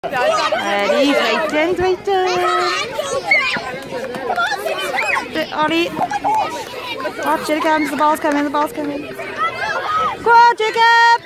Ready, waiting, waiting. Ollie. Watch it again, the ball's coming, the ball's coming. Go on, Jacob!